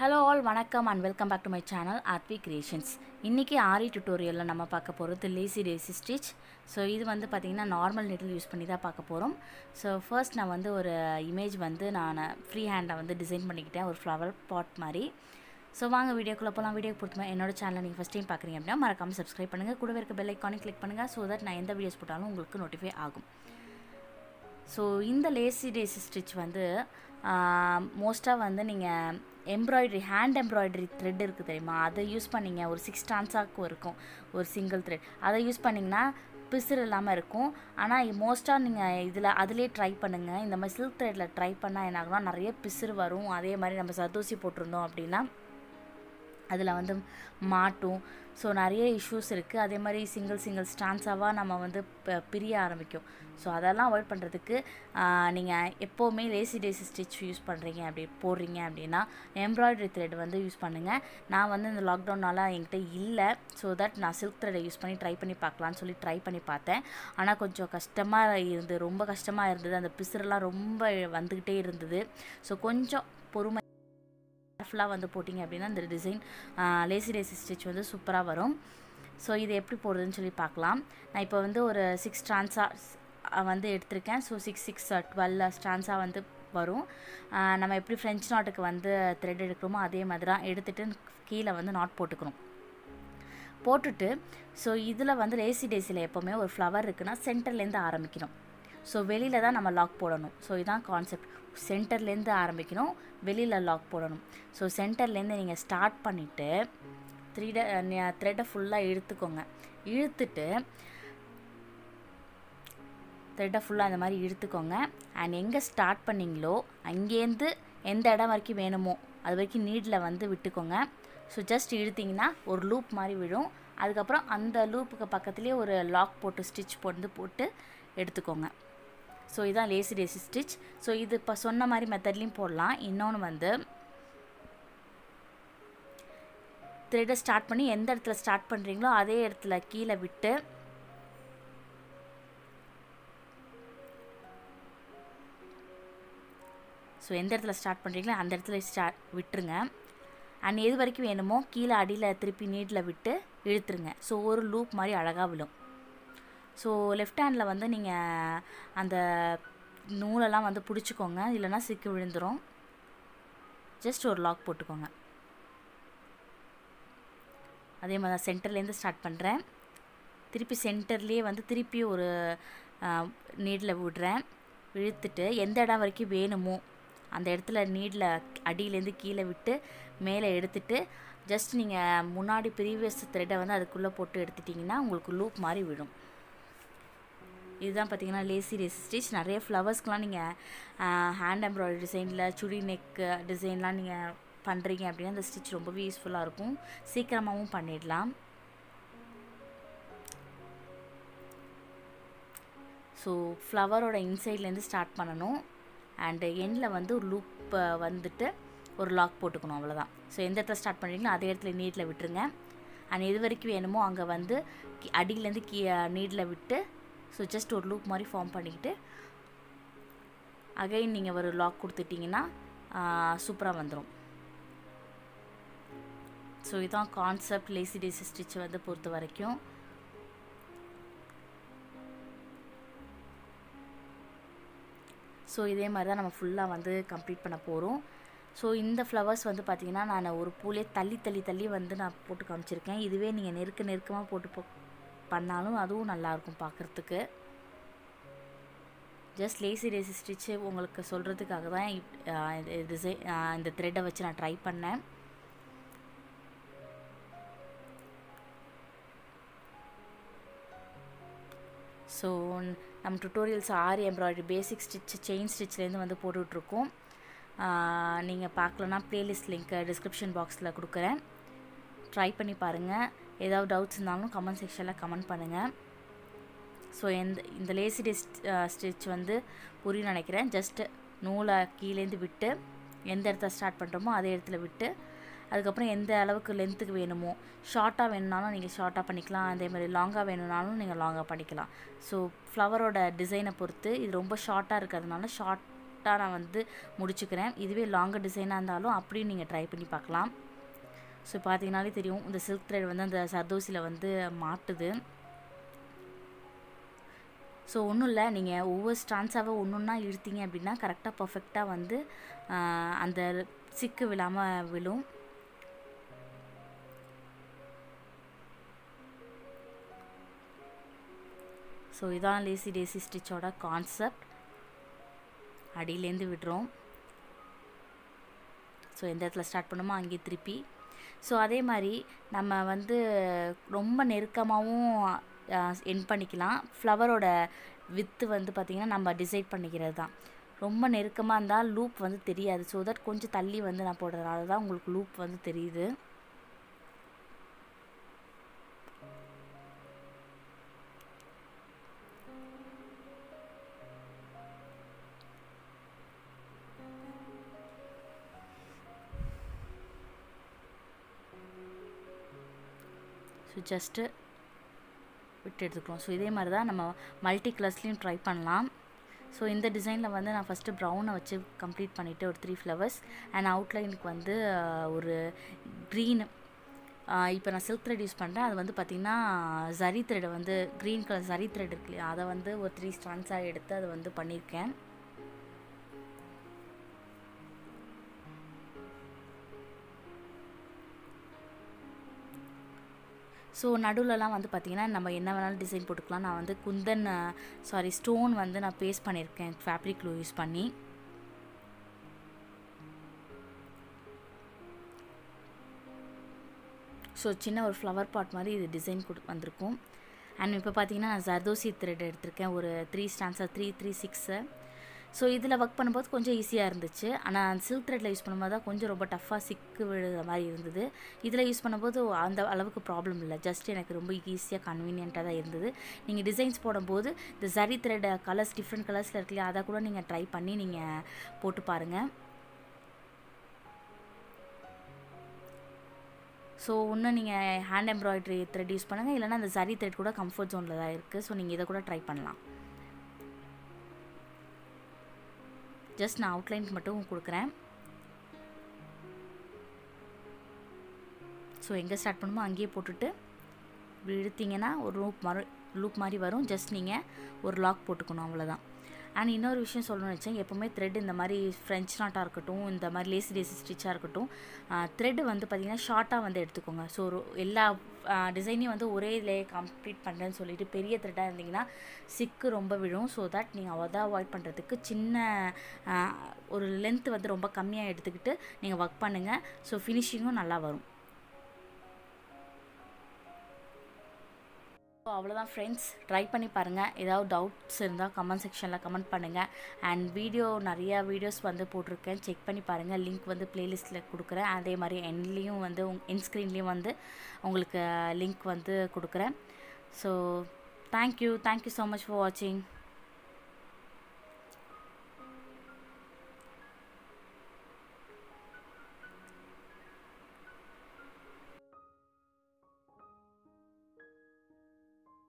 Hello all வணக்கம் and welcome back to my channel ஆர்ட்வி Creations. இன்றைக்கி ஆரி டியூட்டோரியலில் நம்ம பார்க்க போகிறது லேசி டேசி ஸ்டிச். ஸோ இது வந்து பார்த்திங்கன்னா நார்மல் நீடில் யூஸ் பண்ணி தான் பார்க்க போகிறோம். ஸோ ஃபர்ஸ்ட் நான் வந்து ஒரு இமேஜ் வந்து நான் ஃப்ரீ ஹேண்டை வந்து டிசைன் பண்ணிக்கிட்டேன், ஒரு ஃப்ளவர் பாட் மாதிரி. ஸோ வாங்க வீடியோக்குள்ளே போகலாம். வீடியோ பொறுத்துமா என்னோட சேனலை நீங்கள் ஃபஸ்ட் டைம் பார்க்குறீங்க அப்படின்னா மறக்காமல் சப்ஸ்கிரைப் பண்ணுங்கள், கூடவே இருக்க பெல் ஐக்கானை கிளிக் பண்ணுங்கள். ஸோ தட் நான் எந்த வீடியோஸ் போட்டாலும் உங்களுக்கு நோட்டிஃபை ஆகும். ஸோ இந்த லேசி டேசி ஸ்டிச் வந்து மோஸ்ட்டாக வந்து நீங்கள் எம்ப்ராய்டரி ஹேண்ட் எம்ப்ராய்டரி த்ரெட் இருக்குது தெரியுமா, அதை யூஸ் பண்ணிங்க. ஒரு 6 ஸ்டான்ஸாக்கு இருக்கும் ஒரு சிங்கிள் த்ரெட். அதை யூஸ் பண்ணிங்கன்னா பிசுறு இல்லாமல் இருக்கும். ஆனால் மோஸ்ட்டாக நீங்கள் அதிலே ட்ரை பண்ணுங்கள். இந்த மாதிரி சில்க் த்ரெட்டில் ட்ரை பண்ணால் என்ன ஆகும்னா நிறைய பிசுறு வரும். அதே மாதிரி நம்ம சர்தூசி போட்டிருந்தோம் அப்படின்னா அதில் வந்து மாட்டும். ஸோ நிறைய இஷ்யூஸ் இருக்குது. அதே மாதிரி சிங்கிள் ஸ்டான்ஸாவாக நம்ம வந்து பிரிய ஆரம்பிக்கும். ஸோ அதெல்லாம் அவாய்ட் பண்ணுறதுக்கு நீங்கள் எப்போவுமே லேசி டேசி ஸ்டிச் யூஸ் பண்ணுறீங்க போடுறீங்க அப்படின்னா எம்ப்ராய்டரி த்ரெட் வந்து யூஸ் பண்ணுங்கள். நான் வந்து இந்த லாக்டவுனால் என்கிட்ட இல்லை. ஸோ தட் நான் சில்க் த்ரெட்டை யூஸ் பண்ணி ட்ரை பண்ணி பார்க்கலான்னு சொல்லி ட்ரை பண்ணி பார்த்தேன். ஆனால் கொஞ்சம் கஷ்டமாக ரொம்ப கஷ்டமாக இருந்தது. அந்த பிசுரெலாம் ரொம்ப வந்துக்கிட்டே இருந்தது. ஸோ கொஞ்சம் பொறுமை ஃபுல்லாக வந்து போட்டிங்க அப்படின்னா இந்த டிசைன் லேசி டேசி ஸ்டிச் வந்து சூப்பராக வரும். ஸோ இது எப்படி போடுறதுன்னு சொல்லி பார்க்கலாம். நான் இப்போ வந்து ஒரு 6 ஸ்டான்ஸாக வந்து எடுத்திருக்கேன். ஸோ 12 ஸ்டான்ஸாக வந்து வரும். நம்ம எப்படி ஃப்ரெஞ்ச் நாட்டுக்கு வந்து த்ரெட் எடுக்கிறோமோ அதே மாதிரி தான் எடுத்துகிட்டு கீழே வந்து நாட் போட்டுக்கணும். போட்டுட்டு ஸோ இதில் வந்து லேசி டேசியில் எப்போவுமே ஒரு ஃப்ளவர் இருக்குன்னா சென்டர்லேருந்து ஆரம்பிக்கணும். ஸோ வெளியில் தான் நம்ம லாக் போடணும். ஸோ இதுதான் கான்செப்ட். சென்டர்லேருந்து ஆரம்பிக்கணும், வெளியில் லாக் போடணும். ஸோ சென்டர்லேருந்து நீங்கள் ஸ்டார்ட் பண்ணிவிட்டு த்ரெட்டை ஃபுல்லாக இழுத்துக்கோங்க. இழுத்துட்டு த்ரெட்டை ஃபுல்லாக அந்த மாதிரி இழுத்துக்கோங்க. அண்ட் எங்கே ஸ்டார்ட் பண்ணிங்களோ அங்கேருந்து எந்த இடம் வரைக்கும் வேணுமோ அது வரைக்கும் நீடில் வந்து விட்டுக்கோங்க. ஸோ ஜஸ்ட் இழுத்திங்கன்னா ஒரு லூப் மாதிரி விழும். அதுக்கப்புறம் அந்த லூப்புக்கு பக்கத்துலேயே ஒரு லாக் போட்டு ஸ்டிச் போட்டு எடுத்துக்கோங்க. ஸோ இதுதான் லேசி டேசி ஸ்டிச். ஸோ இது இப்போ சொன்ன மாதிரி மெத்தட்லேயும் போடலாம். இன்னொன்று வந்து த்ரெட்டை ஸ்டார்ட் பண்ணி எந்த இடத்துல ஸ்டார்ட் பண்ணுறீங்களோ அதே இடத்துல கீழே விட்டு ஸோ எந்த இடத்துல ஸ்டார்ட் பண்ணுறீங்களோ அந்த இடத்துல விட்டுருங்க. அண்ட் எது வரைக்கும் வேணுமோ கீழே அடியில் திருப்பி நீட்டில் விட்டு இழுத்துருங்க. ஸோ ஒரு லூப் மாதிரி அழகாக விழும். ஸோ லெஃப்ட் ஹேண்டில் வந்து நீங்கள் அந்த நூலெல்லாம் வந்து பிடிச்சிக்கோங்க, இல்லைனா சிக்கி விழுந்துடும். ஜஸ்ட் ஒரு லாக் போட்டுக்கோங்க. அதே மாதிரி தான் சென்டர்லேருந்து ஸ்டார்ட் பண்ணுறேன். திருப்பி சென்டர்லேயே வந்து திருப்பி ஒரு நீடில் விடுறேன். இழுத்துட்டு எந்த இடம் வரைக்கும் வேணுமோ அந்த இடத்துல நீடில் அடியிலேருந்து கீழே விட்டு மேலே எடுத்துட்டு ஜஸ்ட் நீங்கள் முன்னாடி ப்ரீவியஸ் த்ரெட்டை வந்து அதுக்குள்ளே போட்டு எடுத்துட்டிங்கன்னா உங்களுக்கு லூப் மாதிரி விடும். இதுதான் பார்த்திங்கன்னா லேசி டேசி ஸ்டிச். நிறைய ஃப்ளவர்ஸ்க்கெலாம் நீங்கள் ஹேண்ட் எம்ப்ராய்டரி டிசைனில் சுடி நெக் டிசைன்லாம் நீங்கள் பண்ணுறீங்க அப்படின்னா இந்த ஸ்டிச் ரொம்பவே யூஸ்ஃபுல்லாக இருக்கும். சீக்கிரமாகவும் பண்ணிடலாம். ஸோ ஃப்ளவரோட இன்சைட்லேருந்து ஸ்டார்ட் பண்ணணும். அண்டு எண்டில் வந்து ஒரு லூப் வந்துட்டு ஒரு லாக் போட்டுக்கணும், அவ்வளோதான். ஸோ எந்த இடத்துல ஸ்டார்ட் பண்ணுறீங்களோ அதே இடத்துல நீட்டில் விட்டுருங்க. அண்ட் எது வரைக்கும் வேணுமோ அங்கே வந்து அடியிலேருந்து நீட்டில் விட்டு ஸோ ஜஸ்ட் ஒரு லூப் மாதிரி ஃபார்ம் பண்ணிக்கிட்டு அகைன் நீங்கள் ஒரு லாக் கொடுத்துட்டிங்கன்னா சூப்பராக வந்துடும். ஸோ இதுதான் கான்செப்ட் லேசி டேசி ஸ்டிச் வந்து பொறுத்த வரைக்கும். ஸோ இதே மாதிரி தான் நம்ம ஃபுல்லாக வந்து கம்ப்ளீட் பண்ண போகிறோம். ஸோ இந்த ஃப்ளவர்ஸ் வந்து பார்த்திங்கன்னா நான் ஒரு பூலே தள்ளி வந்து நான் போட்டு காமிச்சிருக்கேன். இதுவே நீங்கள் நெருக்கமாக போட்டு பண்ணாலும் அதுவும் நல்லாயிருக்கும் பார்க்குறதுக்கு. ஜஸ்ட் லேசி டேசி ஸ்டிச்சு உங்களுக்கு சொல்கிறதுக்காக தான் இந்த த்ரெட்டை வச்சு நான் ட்ரை பண்ணேன். ஸோ நம்ம டுட்டோரியல்ஸ் aari embroidery basic stitch chain ஸ்டிச்லேருந்து வந்து போட்டுட்ருக்கோம். நீங்கள் பார்க்கலன்னா ப்ளேலிஸ்ட் லிங்க் டிஸ்கிரிப்ஷன் பாக்ஸில் கொடுக்குறேன். ட்ரை பண்ணி பாருங்கள். ஏதாவது டவுட்ஸ் இருந்தாலும் கமெண்ட் செக்ஷனில் கமெண்ட் பண்ணுங்கள். ஸோ இந்த லேசி டேசி ஸ்டிச் வந்து புரியும் நினைக்கிறேன். ஜஸ்ட்டு நூலை கீழேருந்து விட்டு எந்த இடத்துல ஸ்டார்ட் பண்ணுறோமோ அதே இடத்துல விட்டு அதுக்கப்புறம் எந்த அளவுக்கு லென்த்துக்கு வேணுமோ ஷார்ட்டாக வேணும்னாலும் நீங்கள் ஷார்ட்டாக பண்ணிக்கலாம். அதே மாதிரி லாங்காக வேணும்னாலும் நீங்கள் லாங்காக பண்ணிக்கலாம். ஸோ ஃப்ளவரோட டிசைனை பொறுத்து இது ரொம்ப ஷார்ட்டாக இருக்கிறதுனால ஷார்ட் ஷார்ட்டாக நான் வந்து முடிச்சுக்கிறேன். இதுவே லாங்கர் டிசைனாக இருந்தாலும் அப்படியும் நீங்கள் ட்ரை பண்ணி பார்க்கலாம். ஸோ பார்த்தீங்கனாலே தெரியும் இந்த சில்க் த்ரெட் வந்து அந்த சர்தோசியில் வந்து மாட்டுது. ஸோ ஒன்றும் இல்லை, நீங்கள் ஒவ்வொரு ஸ்டான்ஸாகவே ஒன்று ஒன்றா இழுத்தீங்க அப்படின்னா கரெக்டாக பர்ஃபெக்டாக வந்து அந்த சிக்கு விழாமல் விழும். ஸோ இதான் லேசி டேசி ஸ்டிச்சோட கான்செப்ட். அடியிலேருந்து விடுறோம். ஸோ எந்த இடத்துல ஸ்டார்ட் பண்ணுமோ அங்கேயே திருப்பி. ஸோ அதே மாதிரி நம்ம வந்து ரொம்ப நெருக்கமாகவும் எண்ட் பண்ணிக்கலாம். ஃப்ளவரோட வித்து வந்து பார்த்திங்கன்னா நம்ம டிசைட் பண்ணிக்கிறது தான். ரொம்ப நெருக்கமாக இருந்தால் லூப் வந்து தெரியாது. ஸோ தட் கொஞ்சம் தள்ளி வந்து நான் போடுறதுனால தான் உங்களுக்கு லூப் வந்து தெரியுது. ஸோ ஜஸ்ட்டு விட்டு எடுத்துக்கிறோம். ஸோ இதே மாதிரி தான் நம்ம மல்டி கலர்ஸ்லேயும் ட்ரை பண்ணலாம். ஸோ இந்த டிசைனில் வந்து நான் ஃபஸ்ட்டு ப்ரௌனை வச்சு கம்ப்ளீட் பண்ணிவிட்டு ஒரு 3 ஃப்ளவர்ஸ் அண்ட் அவுட்லைனுக்கு வந்து ஒரு க்ரீனு. இப்போ நான் சில்க் த்ரெட் யூஸ் பண்ணுறேன். அது வந்து பார்த்திங்கன்னா ஜரி த்ரெட்டை வந்து க்ரீன் கலர் ஜரி த்ரெட் இருக்கு இல்லையா, அதை வந்து ஒரு 3 ஸ்டான்ஸாக எடுத்து அதை வந்து பண்ணியிருக்கேன். ஸோ நடுவிலலாம் வந்து பார்த்திங்கன்னா நம்ம என்ன வேணாலும் டிசைன் போட்டுக்கலாம். நான் வந்து குந்தன் ஸ்டோன் வந்து நான் பேஸ்ட் பண்ணியிருக்கேன் ஃபேப்ரிக் க்ளூ யூஸ் பண்ணி. ஸோ சின்ன ஒரு ஃப்ளவர் பாட் மாதிரி இது டிசைன் வந்திருக்கும். அண்ட் இப்போ பார்த்திங்கன்னா நான் ஜர்தோசி த்ரெட் எடுத்திருக்கேன் ஒரு 3 ஸ்டான்ஸாக 3, 3, 6. ஸோ இதில் ஒர்க் பண்ணும்போது கொஞ்சம் ஈஸியாக இருந்துச்சு. ஆனால் சில்க் த்ரெட்டில் யூஸ் பண்ணும்போது தான் கொஞ்சம் ரொம்ப டஃப்பாக சிக்கு விழுகிற மாதிரி இருந்தது. இதில் யூஸ் பண்ணும்போது அந்த அளவுக்கு ப்ராப்ளம் இல்லை. ஜஸ்ட் எனக்கு ரொம்ப ஈஸியாக கன்வீனியண்ட்டாக தான் இருந்தது. நீங்கள் டிசைன்ஸ் போடும்போது இந்த ஜரி த்ரெட் கலர்ஸ் டிஃப்ரெண்ட் கலர்ஸில் இருக்கு இல்லையா, அதை கூட நீங்கள் ட்ரை பண்ணி நீங்கள் போட்டு பாருங்கள். ஸோ இன்னும் நீங்கள் ஹேண்ட் எம்ப்ராய்டரி த்ரெட் யூஸ் பண்ணுங்கள், இல்லைனா அந்த ஜரி த்ரெட் கூட கம்ஃபர்ட் ஜோனில் தான் இருக்குது. ஸோ நீங்கள் இதை கூட ட்ரை பண்ணலாம். ஜஸ்ட் நான் அவுட்லைனுக்கு மட்டும் கொடுக்குறேன். ஸோ எங்கே ஸ்டார்ட் பண்ணுமோ அங்கேயே போட்டுட்டு இப்படி இழுத்திங்கன்னா ஒரு லூப் மாதிரி வரும். ஜஸ்ட் நீங்கள் ஒரு லாக் போட்டுக்கணும், அவ்வளோதான். அண்ட் இன்னொரு விஷயம் சொல்லணும்னு வச்சேன், எப்போவுமே த்ரெட் இந்த மாதிரி ஃப்ரெஞ்ச் நாட்டாக இருக்கட்டும், இந்த மாதிரி லேசி டேசி ஸ்டிச்சாக இருக்கட்டும், த்ரெட்டு வந்து பார்த்திங்கன்னா ஷார்ட்டாக வந்து எடுத்துக்கோங்க. ஸோ எல்லா டிசைனையும் வந்து ஒரே இதிலே கம்ப்ளீட் பண்ணுறேன்னு சொல்லிட்டு பெரிய த்ரெட்டாக இருந்திங்கன்னா சிக்கு ரொம்ப விழும். ஸோ தட் நீங்கள் அதை அவாய்ட் பண்ணுறதுக்கு சின்ன ஒரு லென்த் வந்து ரொம்ப கம்மியாக எடுத்துக்கிட்டு நீங்கள் ஒர்க் பண்ணுங்கள். ஸோ ஃபினிஷிங்கும் நல்லா வரும். ஸோ அவ்வளோதான் ஃப்ரெண்ட்ஸ், ட்ரை பண்ணி பாருங்கள். ஏதாவது டவுட்ஸ் இருந்தால் கமெண்ட் செக்ஷனில் கமெண்ட் பண்ணுங்கள். அண்ட் நிறையா வீடியோஸ் வந்து போட்டிருக்கேன், செக் பண்ணி பாருங்கள். லிங்க் வந்து ப்ளேலிஸ்ட்டில் கொடுக்குறேன். அதே மாதிரி எண்ட்லேயும் வந்து என் ஸ்க்ரீன்லேயும் வந்து உங்களுக்கு லிங்க் வந்து கொடுக்குறேன். So thank you so much for வாட்சிங்.